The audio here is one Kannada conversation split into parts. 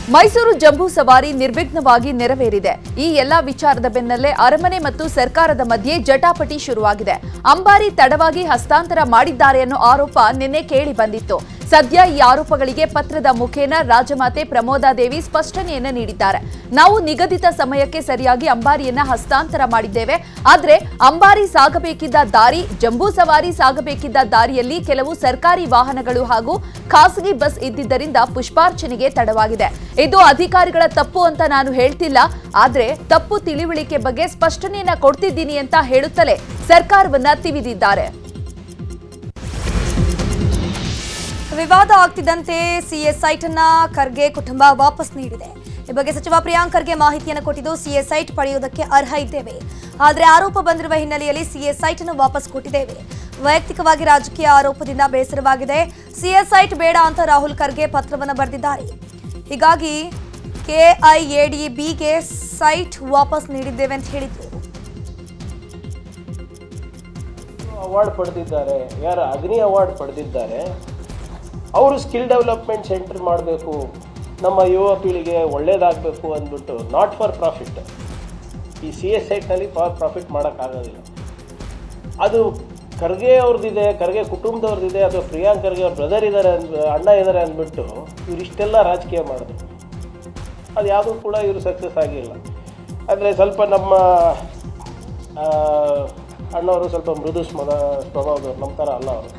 ಮೈಸೂರು ಜಂಬೂ ಸವಾರಿ ನಿರ್ವಿಘ್ನವಾಗಿ ನೆರವೇರಿದೆ. ಈ ಎಲ್ಲಾ ವಿಚಾರದ ಬೆನ್ನಲ್ಲೇ ಅರಮನೆ ಮತ್ತು ಸರ್ಕಾರದ ಮಧ್ಯೆ ಜಟಾಪಟಿ ಶುರುವಾಗಿದೆ. ಅಂಬಾರಿ ತಡವಾಗಿ ಹಸ್ತಾಂತರ ಮಾಡಿದ್ದಾರೆ ಅನ್ನೋ ಆರೋಪ ನಿನ್ನೆ ಕೇಳಿ ಬಂದಿತ್ತು. ಸದ್ಯ ಈ ಆರೋಪಗಳಿಗೆ ಪತ್ರದ ಮುಖೇನ ರಾಜಮಾತೆ ಪ್ರಮೋದಾದೇವಿ ಸ್ಪಷ್ಟನೆಯನ್ನ ನೀಡಿದ್ದಾರೆ. ನಾವು ನಿಗದಿತ ಸಮಯಕ್ಕೆ ಸರಿಯಾಗಿ ಅಂಬಾರಿಯನ್ನ ಹಸ್ತಾಂತರ ಮಾಡಿದ್ದೇವೆ. ಆದರೆ ಅಂಬಾರಿ ಸಾಗಬೇಕಿದ್ದ ದಾರಿ, ಜಂಬೂ ಸವಾರಿ ಸಾಗಬೇಕಿದ್ದ ದಾರಿಯಲ್ಲಿ ಕೆಲವು ಸರ್ಕಾರಿ ವಾಹನಗಳು ಹಾಗೂ ಖಾಸಗಿ ಬಸ್ ಇದ್ದಿದ್ದರಿಂದ ಪುಷ್ಪಾರ್ಚನೆಗೆ ತಡವಾಗಿದೆ. ಇದು ಅಧಿಕಾರಿಗಳ ತಪ್ಪು ಅಂತ ನಾನು ಹೇಳ್ತಿಲ್ಲ, ಆದ್ರೆ ತಪ್ಪು ತಿಳಿವಳಿಕೆ ಬಗ್ಗೆ ಸ್ಪಷ್ಟನೆಯನ್ನ ಕೊಡ್ತಿದ್ದೀನಿ ಅಂತ ಹೇಳುತ್ತಲೇ ಸರ್ಕಾರವನ್ನ ತಿವಿದಿದ್ದಾರೆ. ವಿವಾದ ಆಗ್ತಿದ್ದಂತೆ ಸಿಎಸ್ ಸೈಟ್ ಅನ್ನ ಖರ್ಗೆ ಕುಟುಂಬ ವಾಪಸ್ ನೀಡಿದೆ. ಈ ಬಗ್ಗೆ ಸಚಿವ ಪ್ರಿಯಾಂಕ್ ಖರ್ಗೆ ಮಾಹಿತಿಯನ್ನು ಕೊಟ್ಟಿದ್ದು, ಸಿಎಸ್ ಸೈಟ್ ಪಡೆಯುವುದಕ್ಕೆ ಅರ್ಹ ಇದ್ದೇವೆ, ಆದರೆ ಆರೋಪ ಬಂದಿರುವ ಹಿನ್ನೆಲೆಯಲ್ಲಿ ಸಿಎಸ್ ಸೈಟ್ ಅನ್ನು ವಾಪಸ್ ಕೊಟ್ಟಿದ್ದೇವೆ. ವೈಯಕ್ತಿಕವಾಗಿ ರಾಜಕೀಯ ಆರೋಪದಿಂದ ಬೇಸರವಾಗಿದೆ. ಸಿಎಸ್ ಸೈಟ್ ಬೇಡ ಅಂತ ರಾಹುಲ್ ಖರ್ಗೆ ಪತ್ರವನ್ನು ಬರೆದಿದ್ದಾರೆ. ಹೀಗಾಗಿ ಕೆಐಎಡಿಬಿಗೆ ಸೈಟ್ ವಾಪಸ್ ನೀಡಿದ್ದೇವೆ ಅಂತ ಹೇಳಿದ್ರು. ಅವಾರ್ಡ್ ಪಡೆದಿದ್ದಾರೆ, ಯಾರು ಅಗ್ನಿ ಅವಾರ್ಡ್ ಪಡೆದಿದ್ದಾರೆ, ಅವರು ಸ್ಕಿಲ್ ಡೆವಲಪ್ಮೆಂಟ್ ಸೆಂಟರ್ ಮಾಡಬೇಕು, ನಮ್ಮ ಯುವ ಪೀಳಿಗೆ ಒಳ್ಳೇದಾಗಬೇಕು ಅಂದ್ಬಿಟ್ಟು, ನಾಟ್ ಫಾರ್ ಪ್ರಾಫಿಟ್. ಈ ಸಿ ಎಸ್ ಸೈಟ್ನಲ್ಲಿ ಫಾರ್ ಪ್ರಾಫಿಟ್ ಮಾಡೋಕ್ಕಾಗೋದಿಲ್ಲ. ಅದು ಖರ್ಗೆ ಅವ್ರದ್ದಿದೆ, ಖರ್ಗೆ ಕುಟುಂಬದವ್ರದ್ದಿದೆ, ಅಥವಾ ಪ್ರಿಯಾಂಕ್ ಖರ್ಗೆ ಅವ್ರ ಬ್ರದರ್ ಇದ್ದಾರೆ, ಅಣ್ಣ ಇದ್ದಾರೆ ಅಂದ್ಬಿಟ್ಟು ಇವರಿಷ್ಟೆಲ್ಲ ರಾಜಕೀಯ ಮಾಡಿದ್ರು. ಅದು ಯಾವುದೂ ಕೂಡ ಇವರು ಸಕ್ಸಸ್ ಆಗಿಲ್ಲ. ಆದರೆ ಸ್ವಲ್ಪ ನಮ್ಮ ಅಣ್ಣವರು ಸ್ವಲ್ಪ ಮೃದು ಸ್ವಭಾವದವ್ರು, ನಮ್ಮ ಥರ ಅಲ್ಲ ಅವರು.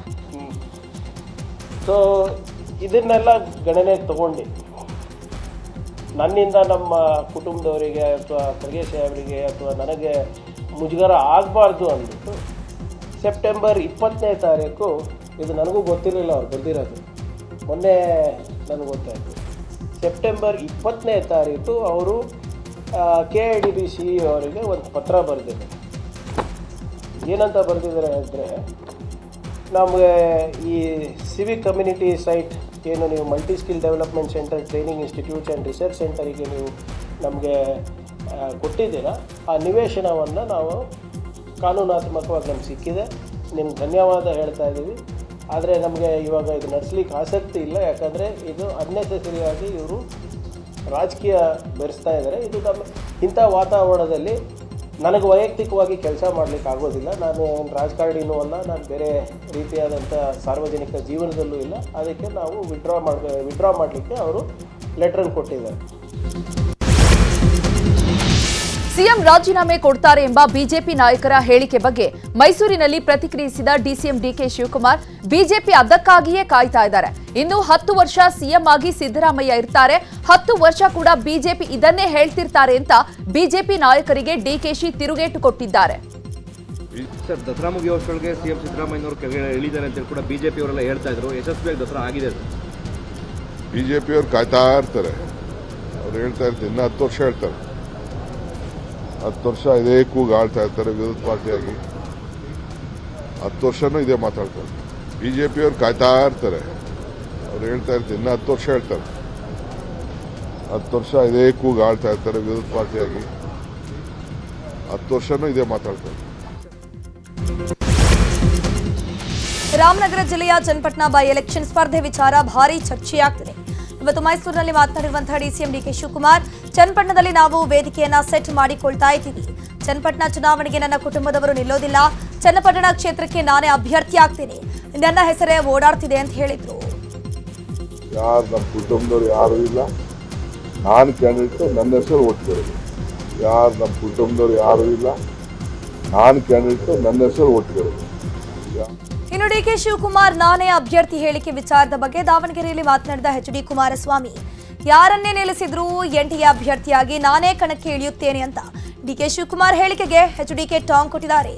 ಸೊ ಇದನ್ನೆಲ್ಲ ಗಣನೆಗೆ ತಗೊಂಡು ನನ್ನಿಂದ ನಮ್ಮ ಕುಟುಂಬದವರಿಗೆ ಅಥವಾ ಖರ್ಗೆ ಸಾಹೇಬರಿಗೆ ಅಥವಾ ನನಗೆ ಮುಜುಗರ ಆಗಬಾರ್ದು ಅಂದ್ಬಿಟ್ಟು ಸೆಪ್ಟೆಂಬರ್ 20ನೇ ತಾರೀಕು, ಇದು ನನಗೂ ಗೊತ್ತಿರಲಿಲ್ಲ ಅವ್ರು ಬಂದಿರೋದು, ಮೊನ್ನೆ ನನಗೆ ಗೊತ್ತಾಯಿತು. ಸೆಪ್ಟೆಂಬರ್ 20ನೇ ತಾರೀಕು ಅವರು ಕೆಐಡಿಬಿ CEO ಅವರಿಗೆ ಒಂದು ಪತ್ರ ಬರೆದಿದ್ದಾರೆ. ಏನಂತ ಬರೆದಿದ್ದಾರೆ ಅಂದರೆ, ನಮಗೆ ಈ ಸಿವಿಕ್ ಕಮ್ಯುನಿಟಿ ಸೈಟ್ ಏನು ನೀವು multi skill development centre, training institutes and research ಸೆಂಟರಿಗೆ ನೀವು ನಮಗೆ ಕೊಟ್ಟಿದ್ದೀರಾ, ಆ ನಿವೇಶನವನ್ನು ನಾವು ಕಾನೂನಾತ್ಮಕವಾಗಿ ನಮ್ಗೆ ಸಿಕ್ಕಿದೆ, ನಿಮ್ಗೆ ಧನ್ಯವಾದ ಹೇಳ್ತಾ ಇದ್ದೀವಿ. ಆದರೆ ನಮಗೆ ಇವಾಗ ಇದು ನಡೆಸಲಿಕ್ಕೆ ಆಸಕ್ತಿ ಇಲ್ಲ, ಯಾಕಂದರೆ ಇದು ಅನ್ನೆಸೆಸರಿಯಾಗಿ ಇವರು ರಾಜಕೀಯ ಬೆರೆಸ್ತಾ ಇದ್ದಾರೆ. ಇದು ನಮ್ಮ ಇಂಥ ವಾತಾವರಣದಲ್ಲಿ ನನಗೆ ವೈಯಕ್ತಿಕವಾಗಿ ಕೆಲಸ ಮಾಡಲಿಕ್ಕೆ ಆಗೋದಿಲ್ಲ. ನಾನು ರಾಜಕಾರಣಿನೂ ಅಲ್ಲ, ನಾನು ಬೇರೆ ರೀತಿಯಾದಂಥ ಸಾರ್ವಜನಿಕ ಜೀವನದಲ್ಲೂ ಇಲ್ಲ. ಅದಕ್ಕೆ ನಾವು ವಿಡ್ರಾ ಮಾಡಲಿಕ್ಕೆ ಅವರು ಲೆಟ್ರನ್ನು ಕೊಟ್ಟಿದ್ದಾರೆ. ಸಿಎಂ ರಾಜೀನಾಮೆ ಕೊಡ್ತಾರೆ ಎಂಬ ಬಿಜೆಪಿ ನಾಯಕರ ಹೇಳಿಕೆ ಬಗ್ಗೆ ಮೈಸೂರಿನಲ್ಲಿ ಪ್ರತಿಕ್ರಿಯಿಸಿದ ಡಿಸಿಎಂ ಡಿಕೆ ಶಿವಕುಮಾರ್, ಬಿಜೆಪಿ ಅದಕ್ಕಾಗಿಯೇ ಕಾಯ್ತಾ ಇದ್ದಾರೆ. ಇನ್ನು 10 ವರ್ಷ ಸಿಎಂ ಆಗಿ ಸಿದ್ದರಾಮಯ್ಯ ಇರ್ತಾರೆ, 10 ವರ್ಷ ಕೂಡ ಬಿಜೆಪಿ ಇದನ್ನೇ ಹೇಳ್ತಿರ್ತಾರೆ ಅಂತ ಬಿಜೆಪಿ ನಾಯಕರಿಗೆ ಡಿಕೆಶಿ ತಿರುಗೇಟು ಕೊಟ್ಟಿದ್ದಾರೆ. ಸರ್, ದಸರಾ ಮುಗಿಯೋಷ್ಟೊಳಗೆ ಸಿಎಂ ಸಿದ್ದರಾಮಯ್ಯನವರು ಕೆಳಗೆ ಇಳಿದ್ದಾರೆ ಅಂತ ಕೂಡ ಬಿಜೆಪಿ ಅವರೆಲ್ಲ ಹೇಳ್ತಾ ಇದ್ರು. ಯಶಸ್ವಿಯಾಗಿ ದಸರಾ ಆಗಿದೆ. ಬಿಜೆಪಿ ಅವ್ರು ಕಾಯ್ತಾ ಇರ್ತಾರೆ, ಅವ್ರು ಹೇಳ್ತಾ ಇರ್ತಾರೆ, ಇನ್ನು 10 ವರ್ಷ ಹೇಳ್ತಾರೆ. 10 ವರ್ಷ ಇದೇ ಕೂಗು ಆಳ್ತಾ ಇರ್ತಾರೆ ವಿರೋಧ ಪಾರ್ಟಿಯಾಗಿ. 10 ವರ್ಷನೂ ಇದೇ ಮಾತಾಡ್ತಾರೆ. ಬಿಜೆಪಿ ಅವ್ರು ಕಾಯ್ತಾ ಇರ್ತಾರೆ, ಅವ್ರು ಹೇಳ್ತಾ ಇರ್ತಾರೆ, ಇನ್ನು 10 ವರ್ಷ ಹೇಳ್ತಾರೆ. 10 ವರ್ಷ ಇದೇ ಕೂಗು ಆಳ್ತಾ ಇರ್ತಾರೆ ವಿರೋಧ ಪಾರ್ಟಿಯಾಗಿ. 10 ವರ್ಷನೂ ಇದೇ ಮಾತಾಡ್ತಾರೆ. ರಾಮನಗರ ಜಿಲ್ಲೆಯ ಚನ್ನಪಟ್ಟಣ ಬೈ ಎಲೆಕ್ಷನ್ ಸ್ಪರ್ಧೆ ವಿಚಾರ ಭಾರೀ ಚರ್ಚೆಯಾಗ್ತಿದೆ. ಇವತ್ತು ಮೈಸೂರಿನಲ್ಲಿ ಮಾತನಾಡಿರುವಂತಹ ಡಿಸಿಎಂ ಡಿಕೆ ಶಿವಕುಮಾರ್, ಚನ್ನಪಟ್ಟಣದಲ್ಲಿ ನಾವು ವೇದಿಕೆಯನ್ನ ಸೆಟ್ ಮಾಡಿಕೊಳ್ತಾ ಇದ್ದೀವಿ. ಚನ್ನಪಟ್ಟಣ ಚುನಾವಣೆಗೆ ನನ್ನ ಕುಟುಂಬದವರು ನಿಲ್ಲೋದಿಲ್ಲ. ಚನ್ನಪಟ್ಟಣ ಕ್ಷೇತ್ರಕ್ಕೆ ನಾನೇ ಅಭ್ಯರ್ಥಿ ಆಗ್ತೀನಿ, ನನ್ನ ಹೆಸರೇ ಓಡಾಡ್ತಿದೆ ಅಂತ ಹೇಳಿದ್ರು. ಯಾರು ನಮ್ಮ ಕುಟುಂಬದವ್ರು ಯಾರು ಇಲ್ಲ, ನಾನು ಕ್ಯಾಂಡಿಡೇಟ್, ನನ್ನ ಹೆಸರು ಓಟ್ ಕೇಳೋದು. ಯಾರು ನಮ್ಮ ಕುಟುಂಬದವ್ರು ಯಾರು ಇಲ್ಲ, ನಾನು ಕ್ಯಾಂಡಿಡೇಟ್, ನನ್ನ ಹೆಸರು ಓಟ್ ಕೇಳೋದು. ಇನ್ನು ಡಿಕೆ ಶಿವಕುಮಾರ್ ನಾನೇ ಅಭ್ಯರ್ಥಿ ಹೇಳಿಕೆ ವಿಚಾರದ ಬಗ್ಗೆ ದಾವಣಗೆರೆಯಲ್ಲಿ ಮಾತನಾಡಿದ ಎಚ್ ಡಿ ಕುಮಾರಸ್ವಾಮಿ, ಯಾರನ್ನೇ ನಿಲ್ಲಿಸಿದ್ರು ಎನ್ಡಿಎ ಅಭ್ಯರ್ಥಿಯಾಗಿ ನಾನೇ ಕಣಕ್ಕೆ ಇಳಿಯುತ್ತೇನೆ ಅಂತ ಡಿಕೆ ಶಿವಕುಮಾರ್ ಹೇಳಿಕೆಗೆ ಎಚ್ಡಿಕೆ ಟಾಂಗ್ ಕೊಟ್ಟಿದ್ದಾರೆ.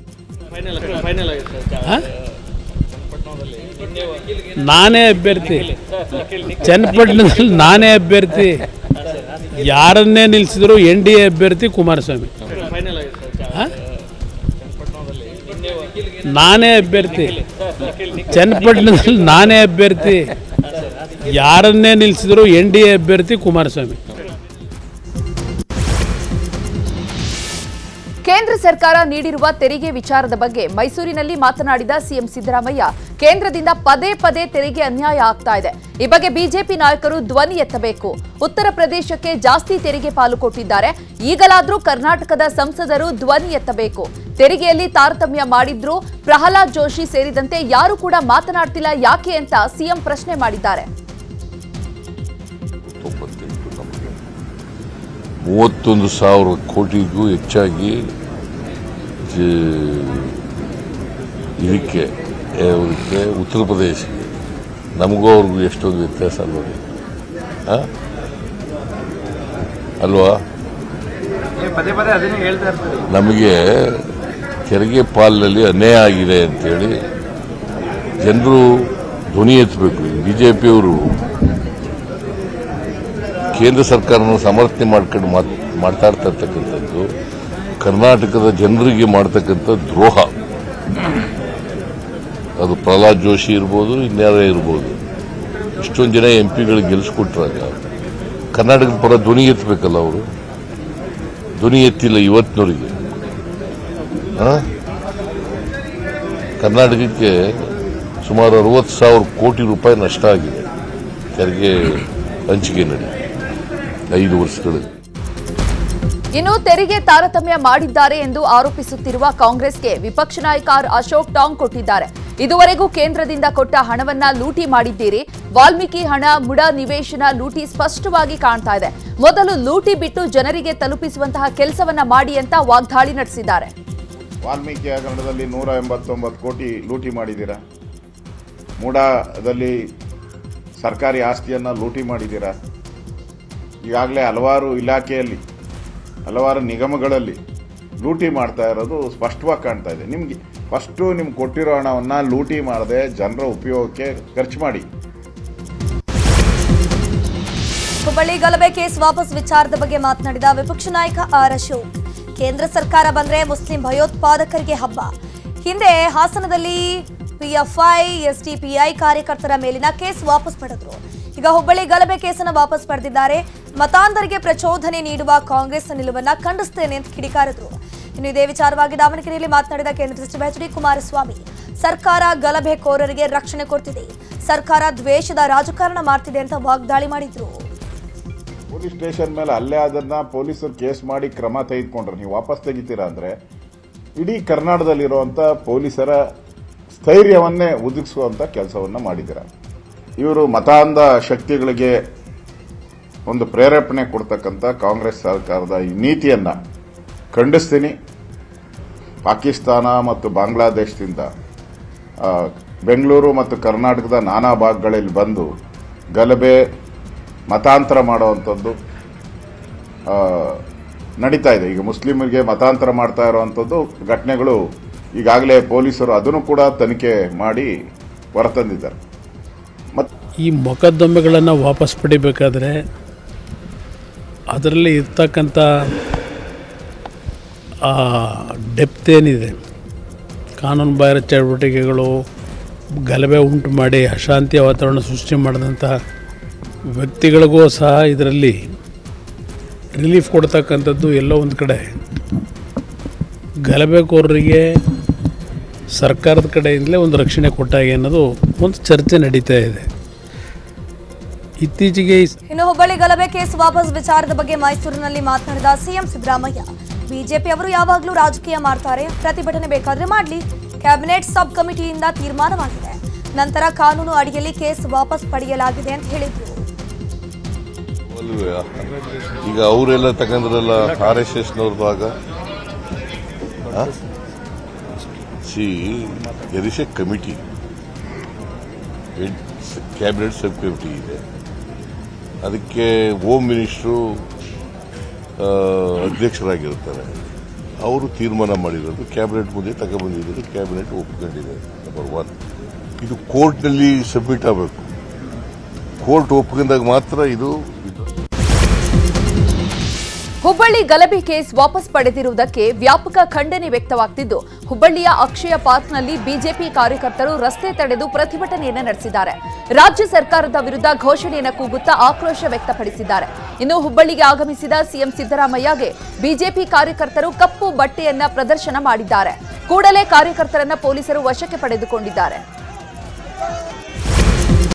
ನಾನೇ ಅಭ್ಯರ್ಥಿ, ಚನ್ನಪಟ್ಟಣದಲ್ಲಿ ನಾನೇ ಅಭ್ಯರ್ಥಿ, ಯಾರನ್ನೇ ನಿಲ್ಲಿಸಿದ್ರು ಎನ್ಡಿಎ ಅಭ್ಯರ್ಥಿ ಕುಮಾರಸ್ವಾಮಿ. ನಾನೇ ಅಭ್ಯರ್ಥಿ, ಚನ್ನಪಟ್ಟಣದಲ್ಲಿ ನಾನೇ ಅಭ್ಯರ್ಥಿ, ಯಾರನ್ನೇ ನಿಲ್ಲಿಸಿದ್ರು ಎನ್ಡಿಎ ಅಭ್ಯರ್ಥಿ ಕುಮಾರಸ್ವಾಮಿ. ಕೇಂದ್ರ ಕೇಂದ್ರ ಸರ್ಕಾರ ನೀಡಿರುವ ತೆರಿಗೆ ವಿಚಾರದ ಬಗ್ಗೆ ಮೈಸೂರಿನಲ್ಲಿ ಮಾತನಾಡಿದ ಸಿಎಂ ಸಿದ್ದರಾಮಯ್ಯ, ಕೇಂದ್ರದಿಂದ ಪದೇ ಪದೇ ತೆರಿಗೆ ಅನ್ಯಾಯ ಆಗ್ತಾ ಇದೆ. ಈ ಬಗ್ಗೆ ಬಿಜೆಪಿ ನಾಯಕರು ಧ್ವನಿ ಎತ್ತಬೇಕು. ಉತ್ತರ ಪ್ರದೇಶಕ್ಕೆ ಜಾಸ್ತಿ ತೆರಿಗೆ ಪಾಲು ಕೊಟ್ಟಿದ್ದಾರೆ. ಈಗಲಾದ್ರೂ ಕರ್ನಾಟಕದ ಸಂಸದರು ಧ್ವನಿ ಎತ್ತಬೇಕು. ತೆರಿಗೆಯಲ್ಲಿ ತಾರತಮ್ಯ ಮಾಡಿದ್ರು ಪ್ರಹ್ಲಾದ್ ಜೋಶಿ ಸೇರಿದಂತೆ ಯಾರು ಕೂಡ ಮಾತನಾಡ್ತಿಲ್ಲ ಯಾಕೆ ಅಂತ ಸಿಎಂ ಪ್ರಶ್ನೆ ಮಾಡಿದ್ದಾರೆ. 31,000 ಕೋಟಿಗೂ ಹೆಚ್ಚಾಗಿ ಇದಕ್ಕೆ ಉತ್ತರ ಪ್ರದೇಶಕ್ಕೆ ನಮಗೂ ಅವ್ರಿಗೂ ಎಷ್ಟೊಂದು ವ್ಯತ್ಯಾಸ ಅಲ್ವಾ? ನಮಗೆ ತೆರಿಗೆ ಪಾಲಿನಲ್ಲಿ ಅನ್ಯಾಯ ಆಗಿದೆ ಅಂತೇಳಿ ಜನರು ಧ್ವನಿ ಎತ್ತಬೇಕು. ಬಿಜೆಪಿಯವರು ಕೇಂದ್ರ ಸರ್ಕಾರನ ಸಮರ್ಥನೆ ಮಾಡ್ಕೊಂಡು ಮಾತಾಡ್ತಾ ಇರ್ತಕ್ಕಂಥದ್ದು ಕರ್ನಾಟಕದ ಜನರಿಗೆ ಮಾಡ್ತಕ್ಕಂಥ ದ್ರೋಹ. ಅದು ಪ್ರಹ್ಲಾದ್ ಜೋಶಿ ಇರ್ಬೋದು, ಇನ್ಯಾರೇ ಇರ್ಬೋದು. ಇಷ್ಟೊಂದು ಜನ ಎಂಪಿಗಳಿಗೆ ಗೆಲ್ಲಿಸ್ಕೊಟ್ರಾಗ ಕರ್ನಾಟಕದ ಪರ ಧ್ವನಿ ಎತ್ತಬೇಕಲ್ಲ. ಅವರು ಧ್ವನಿ ಎತ್ತಿಲ್ಲ ಇವತ್ತಿನವರಿಗೆ. ಕರ್ನಾಟಕಕ್ಕೆ ಸುಮಾರು 60,000 ಕೋಟಿ ರೂಪಾಯಿ ನಷ್ಟ ಆಗಿದೆ ತೆರಿಗೆ ಹಂಚಿಕೆ ನಡೆ 5 ವರ್ಷಗಳಲ್ಲಿ. ಇನ್ನು ತೆರಿಗೆ ತಾರತಮ್ಯ ಮಾಡಿದ್ದಾರೆ ಎಂದು ಆರೋಪಿಸುತ್ತಿರುವ ಕಾಂಗ್ರೆಸ್ಗೆ ವಿಪಕ್ಷ ನಾಯಕ ಅಶೋಕ್ ಟಾಂಗ್ ಕೊಟ್ಟಿದ್ದಾರೆ. ಇದುವರೆಗೂ ಕೇಂದ್ರದಿಂದ ಕೊಟ್ಟ ಹಣವನ್ನ ಲೂಟಿ ಮಾಡಿದ್ದೀರಿ. ವಾಲ್ಮೀಕಿ ಹಣ, ಮುಡ ನಿವೇಶನ ಲೂಟಿ ಸ್ಪಷ್ಟವಾಗಿ ಕಾಣ್ತಾ ಇದೆ. ಮೊದಲು ಲೂಟಿ ಬಿಟ್ಟು ಜನರಿಗೆ ತಲುಪಿಸುವಂತಹ ಕೆಲಸವನ್ನ ಮಾಡಿ ಅಂತ ವಾಗ್ದಾಳಿ ನಡೆಸಿದ್ದಾರೆ. ವಾಲ್ಮೀಕಿ ಹಗರಣದಲ್ಲಿ 189 ಕೋಟಿ ಲೂಟಿ ಮಾಡಿದ್ದೀರಾ. ಮೂಡಾದಲ್ಲಿ ಸರ್ಕಾರಿ ಆಸ್ತಿಯನ್ನು ಲೂಟಿ ಮಾಡಿದ್ದೀರಾ. ಈಗಾಗಲೇ ಹಲವಾರು ಇಲಾಖೆಯಲ್ಲಿ, ಹಲವಾರು ನಿಗಮಗಳಲ್ಲಿ ಲೂಟಿ ಮಾಡ್ತಾ ಇರೋದು ಸ್ಪಷ್ಟವಾಗಿ ಕಾಣ್ತಾ ಇದೆ. ನಿಮಗೆ ಫಸ್ಟು ನಿಮ್ಗೆ ಕೊಟ್ಟಿರೋ ಹಣವನ್ನು ಲೂಟಿ ಮಾಡದೆ ಜನರ ಉಪಯೋಗಕ್ಕೆ ಖರ್ಚು ಮಾಡಿ. ಹುಬ್ಬಳ್ಳಿ ಗಲಭೆ ಕೇಸ್ ವಾಪಸ್ ವಿಚಾರದ ಬಗ್ಗೆ ಮಾತನಾಡಿದ ವಿಪಕ್ಷ ನಾಯಕ ಅಶೋಕ್, ಕೇಂದ್ರ ಸರ್ಕಾರ ಬಂದ್ರೆ ಮುಸ್ಲಿಂ ಭಯೋತ್ಪಾದಕರಿಗೆ ಹಬ್ಬ. ಹಿಂದೆ ಹಾಸನದಲ್ಲಿ ಪಿಎಫ್ಐ, ಎಸ್ಡಿಪಿಐ ಕಾರ್ಯಕರ್ತರ ಮೇಲಿನ ಕೇಸ್ ವಾಪಸ್ ಪಡೆದ್ರು. ಈಗ ಹುಬ್ಬಳ್ಳಿ ಗಲಭೆ ಕೇಸನ್ನು ವಾಪಸ್ ಪಡೆದಿದ್ದಾರೆ. ಮತಾಂಧರಿಗೆ ಪ್ರಚೋದನೆ ನೀಡುವ ಕಾಂಗ್ರೆಸ್ ನಿಲುವನ್ನ ಖಂಡಿಸುತ್ತೇನೆ ಅಂತ ಕಿಡಿಕಾರಿದ್ರು. ಇನ್ನು ಇದೇ ವಿಚಾರವಾಗಿ ದಾವಣಗೆರೆಯಲ್ಲಿ ಮಾತನಾಡಿದ ಕೇಂದ್ರ ಸಚಿವ ಎಚ್.ಡಿ. ಕುಮಾರಸ್ವಾಮಿ, ಸರ್ಕಾರ ಗಲಭೆಕೋರರಿಗೆ ರಕ್ಷಣೆ ಕೊಡ್ತಿದೆ, ಸರ್ಕಾರ ದ್ವೇಷದ ರಾಜಕಾರಣ ಮಾಡ್ತಿದೆ ಅಂತ ವಾಗ್ದಾಳಿ ಮಾಡಿದ್ರು. ಪೊಲೀಸ್ ಸ್ಟೇಷನ್ ಮೇಲೆ ಅಲ್ಲೇ ಅದನ್ನ ಪೊಲೀಸರು ಕೇಸ್ ಮಾಡಿ ಕ್ರಮ ತೆಗೆದುಕೊಂಡ್ರೆ ನೀವು ವಾಪಸ್ ತೆಗಿತೀರಾ ಅಂದ್ರೆ ಇಡೀ ಕರ್ನಾಟಕದಲ್ಲಿರುವಂತ ಪೊಲೀಸರ ಸ್ಥೈರ್ಯವನ್ನೇ ಒದಗಿಸುವಂತ ಕೆಲಸವನ್ನ ಮಾಡಿದ್ದೀರಾ. ಇವರು ಮತಾಂಧ ಶಕ್ತಿಗಳಿಗೆ ಒಂದು ಪ್ರೇರೇಪಣೆ ಕೊಡ್ತಕ್ಕಂಥ ಕಾಂಗ್ರೆಸ್ ಸರ್ಕಾರದ ಈ ನೀತಿಯನ್ನ ಖಂಡಿಸ್ತೀನಿ. ಪಾಕಿಸ್ತಾನ ಮತ್ತು ಬಾಂಗ್ಲಾದೇಶದಿಂದ ಬೆಂಗಳೂರು ಮತ್ತು ಕರ್ನಾಟಕದ ನಾನಾ ಭಾಗಗಳಲ್ಲಿ ಬಂದು ಗಲಭೆ, ಮತಾಂತರ ಮಾಡುವಂಥದ್ದು ನಡೀತಾ ಇದೆ. ಈಗ ಮುಸ್ಲಿಮರಿಗೆ ಮತಾಂತರ ಮಾಡ್ತಾ ಇರುವಂಥದ್ದು ಘಟನೆಗಳು ಈಗಾಗಲೇ ಪೊಲೀಸರು ಅದನ್ನು ಕೂಡ ತನಿಖೆ ಮಾಡಿ ಹೊರತಂದಿದ್ದಾರೆ. ಈ ಮೊಕದ್ದಮೆಗಳನ್ನು ವಾಪಸ್ ಪಡಿಬೇಕಾದ್ರೆ ಅದರಲ್ಲಿ ಇರ್ತಕ್ಕಂಥ ಡೆಪ್ತ್ ಏನಿದೆ, ಕಾನೂನು ಬಾಹಿರ ಚಟುವಟಿಕೆಗಳು, ಗಲಭೆ ಉಂಟು ಮಾಡಿ ಅಶಾಂತಿಯ ವಾತಾವರಣ ಸೃಷ್ಟಿ ಮಾಡಿದಂಥ ವ್ಯಕ್ತಿಗಳಿಗೂ ಸಹ ಇದರಲ್ಲಿ ರಿಲೀಫ್ ಕೊಡ್ತಕ್ಕಂಥದ್ದು ಎಲ್ಲೋ ಒಂದು ಕಡೆ ಗಲಭೆಕೋರರಿಗೆ ಸರ್ಕಾರದ ಕಡೆಯಿಂದಲೇ ಒಂದು ರಕ್ಷಣೆ ಕೊಟ್ಟಾಗೆ ಅನ್ನೋದು ಒಂದು ಚರ್ಚೆ ನಡೀತಾ ಇದೆ. ಇತ್ತೀಚೆಗೆ ಇನ್ನು ಹುಬ್ಬಳ್ಳಿ ಗಲಭೆ ಕೇಸ್ ವಾಪಸ್ ವಿಚಾರದ ಬಗ್ಗೆ ಮೈಸೂರಿನಲ್ಲಿ ಮಾತನಾಡಿದ ಸಿಎಂ ಸಿದ್ದರಾಮಯ್ಯ, ಬಿಜೆಪಿ ಅವರು ಯಾವಾಗಲೂ ರಾಜಕೀಯ ಮಾಡ್ತಾರೆ, ಪ್ರತಿಭಟನೆ ಬೇಕಾದ್ರೆ ಮಾಡಲಿ, ಕ್ಯಾಬಿನೆಟ್ ಸಬ್ ಕಮಿಟಿಯಿಂದ ತೀರ್ಮಾನವಾಗಿದೆ, ನಂತರ ಕಾನೂನು ಅಡಿಯಲ್ಲಿ ಕೇಸ್ ವಾಪಸ್ ಪಡೆಯಲಾಗಿದೆ ಅಂತ ಹೇಳಿದ್ರು. ಈಗ ಅವರೆಲ್ಲ ತಗೊಂಡ್ರಲ್ಲ RSS ನವ್ರದಾಗ there is a committee, cabinet sub committee ಇದೆ. ಅದಕ್ಕೆ ಹೋಮ್ ಮಿನಿಸ್ಟ್ರು ಅಧ್ಯಕ್ಷರಾಗಿರ್ತಾರೆ. ಅವರು ತೀರ್ಮಾನ ಮಾಡಿರೋದು ಕ್ಯಾಬಿನೆಟ್ ಮುಂದೆ ತಗೊಂಡ್ಬಂದಿದ್ದಾರೆ, ಕ್ಯಾಬಿನೆಟ್ ಒಪ್ಕೊಂಡಿದೆ. ನಂಬರ್ 1, ಇದು ಕೋರ್ಟ್ನಲ್ಲಿ ಸಬ್ಮಿಟ್ ಆಗಬೇಕು. ಕೋರ್ಟ್ ಒಪ್ಕೊಂಡಾಗ ಮಾತ್ರ ಇದು. ಹುಬ್ಬಳ್ಳಿ ಗಲಭೆ ಕೇಸ್ ವಾಪಸ್ ಪಡೆದಿರುವುದಕ್ಕೆ ವ್ಯಾಪಕ ಖಂಡನೆ ವ್ಯಕ್ತವಾಗುತ್ತಿದ್ದು, ಹುಬ್ಬಳ್ಳಿಯ ಅಕ್ಷಯ ಪಾರ್ಕ್ನಲ್ಲಿ ಬಿಜೆಪಿ ಕಾರ್ಯಕರ್ತರು ರಸ್ತೆ ತಡೆದು ಪ್ರತಿಭಟನೆಯನ್ನು ನಡೆಸಿದ್ದಾರೆ. ರಾಜ್ಯ ಸರ್ಕಾರದ ವಿರುದ್ಧ ಘೋಷಣೆಯನ್ನು ಕೂಗುತ್ತಾ ಆಕ್ರೋಶ ವ್ಯಕ್ತಪಡಿಸಿದ್ದಾರೆ. ಇನ್ನು ಹುಬ್ಬಳ್ಳಿಗೆ ಆಗಮಿಸಿದ ಸಿಎಂ ಸಿದ್ದರಾಮಯ್ಯಗೆ ಬಿಜೆಪಿ ಕಾರ್ಯಕರ್ತರು ಕಪ್ಪು ಬಟ್ಟೆಯನ್ನ ಪ್ರದರ್ಶನ ಮಾಡಿದ್ದಾರೆ. ಕೂಡಲೇ ಕಾರ್ಯಕರ್ತರನ್ನ ಪೊಲೀಸರು ವಶಕ್ಕೆ ಪಡೆದುಕೊಂಡಿದ್ದಾರೆ.